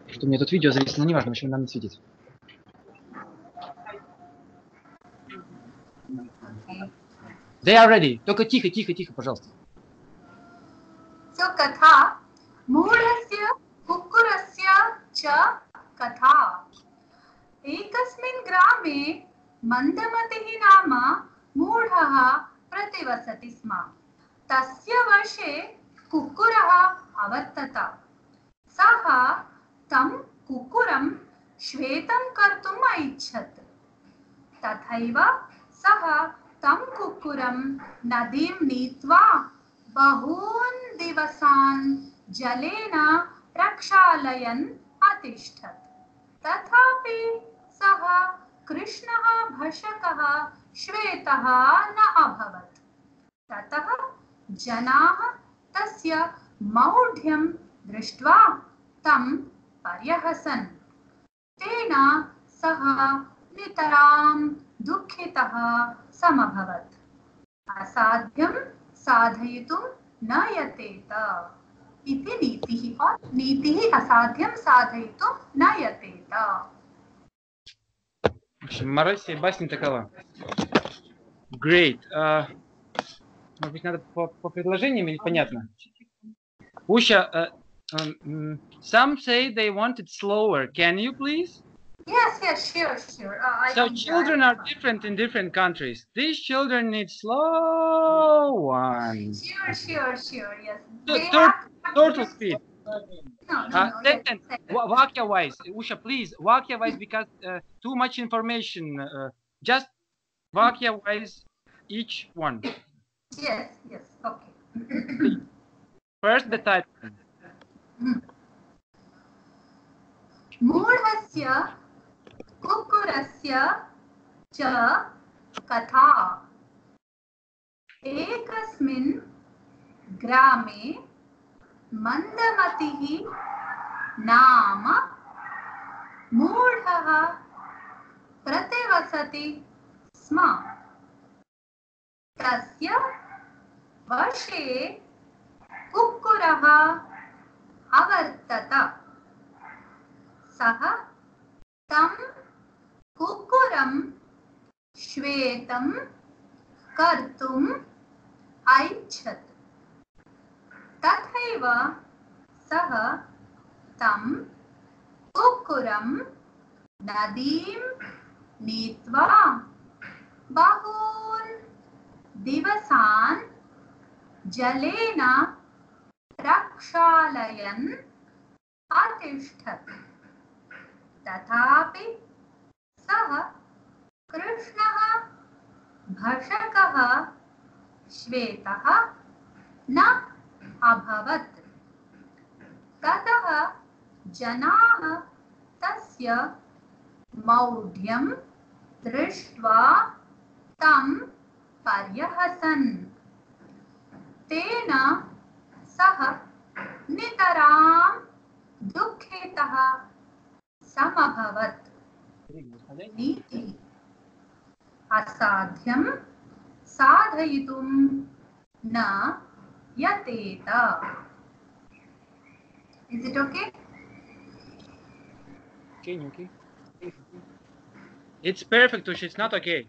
Что у меня тут видео зависло, но неважно, почему нам не светит. They are ready. Только тихо, тихо, тихо, пожалуйста. So katha मूढस्य कुक्कुरस्य च कथा एकस्मिन् ग्रामे मन्दमतिः नाम मूढः प्रतिवसति स्म तस्य वशे कुक्कुरः अवर्तत सः तं कुक्कुरं श्वेतं कर्तुम् ऐच्छत् तथैव सः तं कुक्कुरं नदीं नीत्वा बहून् दिवसान् जलेन प्रक्षालयन् अतिष्ठत् तथापि सः कृष्णः भषकः श्वेतः न अभवत् ततः जनाः तस्य मौढ्यं दृष्ट्वा तं पर्यहसन् तेन सः नितरां दुःखितः समभवत् असाध्यं साधयितुं न यतेत इति नीतिः और नीतिः असाध्यं साधयितुं न यतेत. Мораль всей басни такова. Great. Может быть, надо по предложениям или понятно? Usha, some say they want it slower. Can you please? Yes, sure. So children are different in different countries. These children need slow ones. Sure, yes. Turtle speed. No, Sentence. Vakya-wise. Usha, please. Vakya-wise, because too much information. Just Vakya-wise, each one. Yes, okay. First, the title. मूढस्य कुक्कुरस्य च कथा एकस्मिन् ग्रामे मन्दमतिः नाम मूढः प्रतिवसति स्म तस्य वशे कुक्कुरः अवर्तत सः तं कुक्कुरं श्वेतं कर्तुम् ऐच्छत् तथैव सः तं कुक्कुरं नदीं नीत्वा बहून् दिवसान् जलेन प्रक्षालयन् अतिष्ठत् तथापि सः कृष्णः भषकः श्वेतः न अभवत् ततः जनाः तस्य मौढ्यं दृष्ट्वा तं पर्यहसन् तेन सः नितरां दुःखितः समभवत् नीतिः असाध्यं साधयितुं न यतेत. Is it okay? Okay. It's perfect, Usha. It's not okay.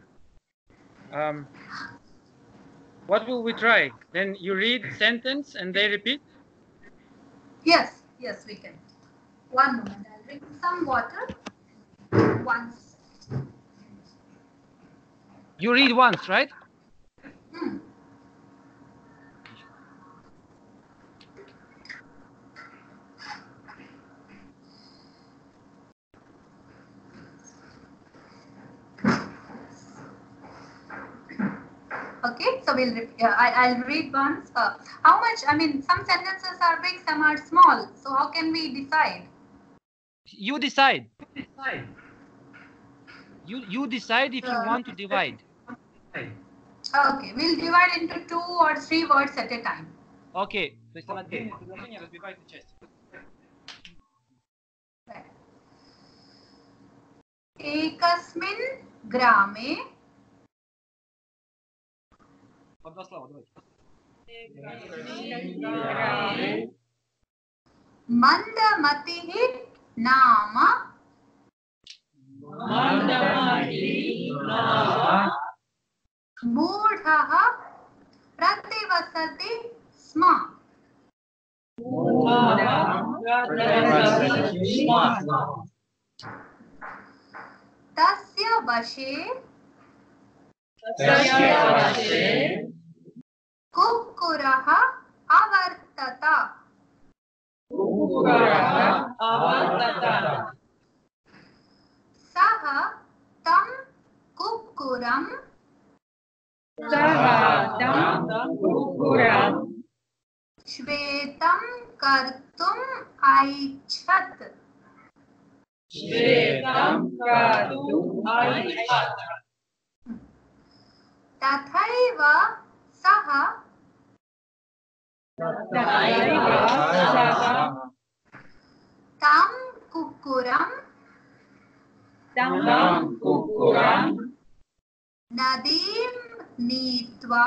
What will we try? Then you read sentence and they repeat? Yes, we can. One moment. I'll drink some water. Once. You read once, right? Okay, so we'll I'll read once. How much? I mean, some sentences are big, some are small. So how can we decide? You decide. You decide if you want to divide. Okay, we'll divide into 2 or 3 words at a time. Okay. То есть она длинное предложение разбивает на части. एकस्मिन् ग्रामे По два слова, давайте. मन्दमतिः नाम मूढ़ः प्रतिवसति स्म। तस्य वशे कुक्कुरः अवर्तत। सः तं कुक्कुरं श्वेतं कर्तुम् ऐच्छत्। तथैव सः तं कुक्कुरं नदीं नीत्वा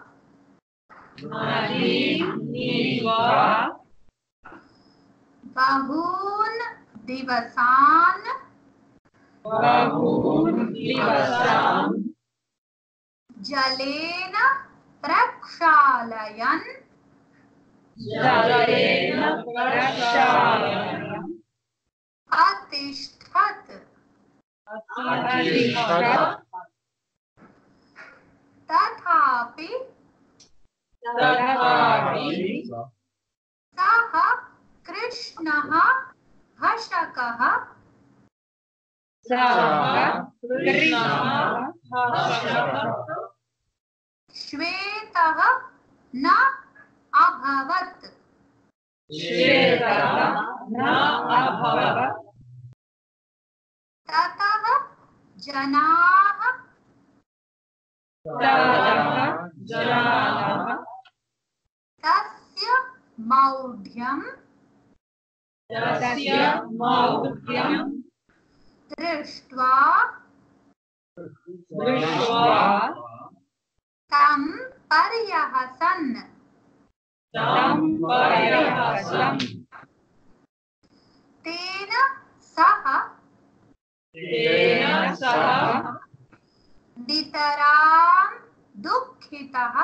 बहून् दिवसान् जलेन प्रक्षालयन् अतिष्ठत्। तथापि सः कृष्णः हषकः श्वेतः न अभवत्। ततः जनाः तस्य मौढ्यं दृष्ट्वा तं पर्यहसन्। तेन सह नितरां दुःखितः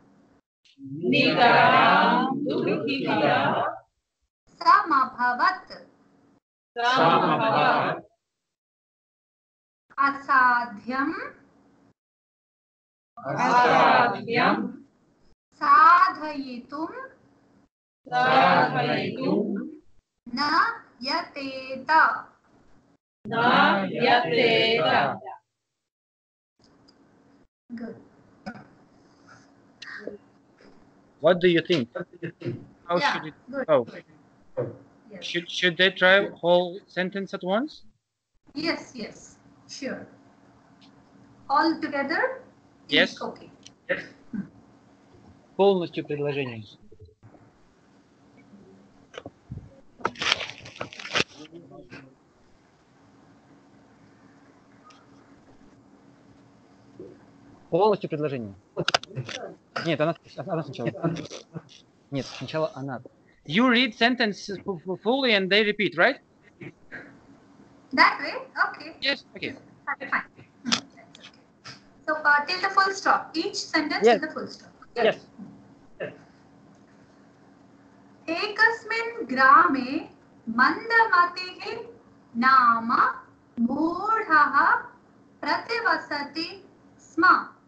समभवत्। असाध्यं साधयितुं न यतेत। Good. What do you think? How Yeah, should it good. go? Yes. Should they try whole sentence at once? Yes, yes, sure. All together? Yes. Okay. Полностью предложение. Полностью предложение. Нет, она сначала. Нет, сначала она. You read sentence fully and they repeat, right? That way? Okay. Yes. Okay. Fine. That's okay. So till the full stop. Each sentence Yes. till the full stop. Yes. एकस्मिन् ग्रामे मन्दमतिः नाम मूढः प्रतिवसति स्म।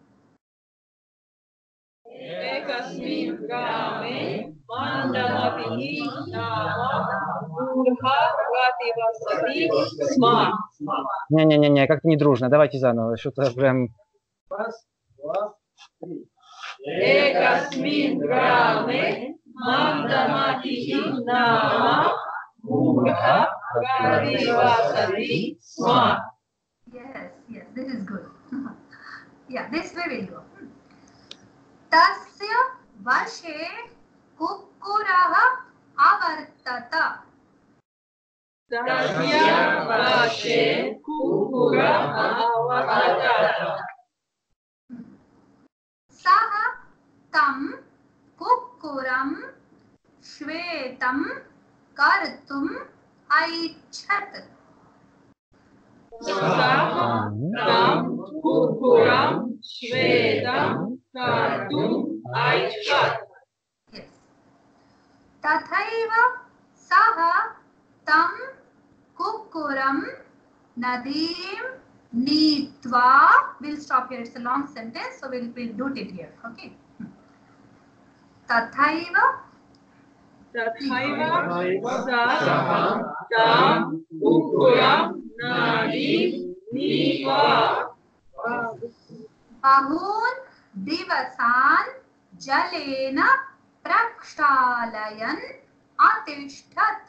Не, как-то не дружно. Давайте заново. Что-то прям. Раз, два, три. एकस्मिन् ग्रामे मन्दमतिः नाम मूढः प्रतिवसति स्म. Yes, yes, this is good. Yeah, this way we'll go. तस्य वशे कुक्कुरः अवर्तत। तस्य वशे कुक्कुरः अवर्तत. सः तं कुक्कुरं श्वेतं कर्तुम् ऐच्छत् सः तं कुक्कुरं श्वेतं कर्तुम् ऐच्छत् yes तथैव सः तं कुक्कुरं नदीं नीत्वा we'll stop here, it's a long sentence, so we'll do it here. Okay, तथैव सः तं कुक्कुरं नदीं नीत्वा बहून् दिवसान् जलेन प्रक्षालयन् अतिष्ठत्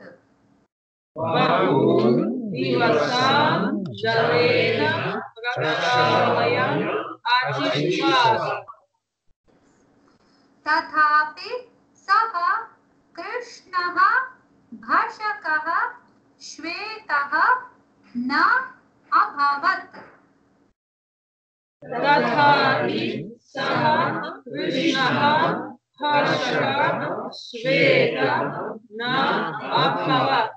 बहून् दिवसान् जलेन प्रक्षालयन् अतिष्ठत् तथापि सः कृष्णः भषकः श्वेतः न अभवत् तथापि सः कृष्णः भषकः श्वेतः न अभवत्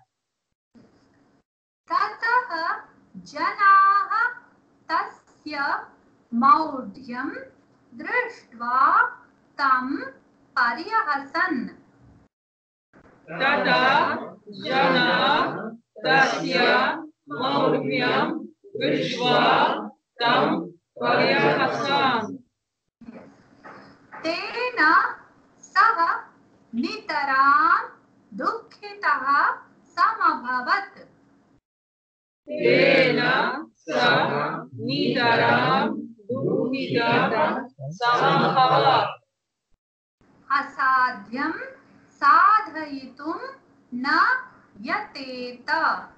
ततः जनाः तस्य मौढ्यं दृष्ट्वा तं पर्यहसन् तदा जनाः तस्य मौढ्यं दृष्ट्वा तं पर्यहसन् तेन सः नितरां दुःखितः समभवत् तेन सः नितरां दुःखितः समभवत् असाध्यं साधयितुं न यतेत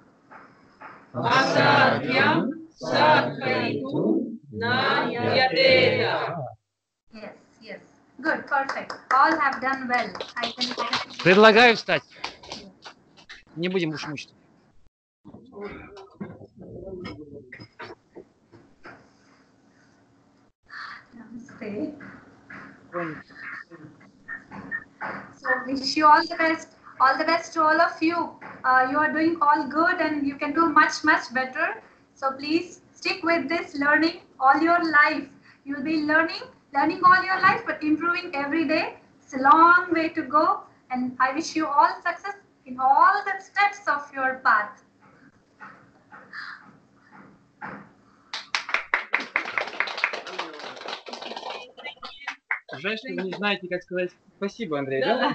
असाध्यं साधयितुं न यतेत yes yes good perfect all have done well I can Предлагаю встать. Не будем уж мучить. Namaste. So wish you all the best to all of you. You are doing all good and you can do much better. So please stick with this learning all your life. You will be learning all your life, but improving every day. It's a long way to go, and I wish you all success in all the steps of your path. Жаль, что вы не знаете, как сказать спасибо, Андрей, да?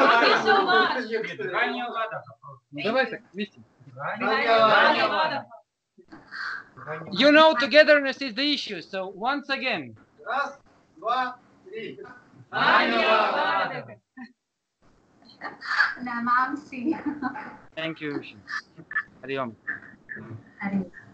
Ну, давай так, вместе. You know, togetherness is the issue. So once again. Раз, два, три. Namamsi. Thank you. Hariom. Hare.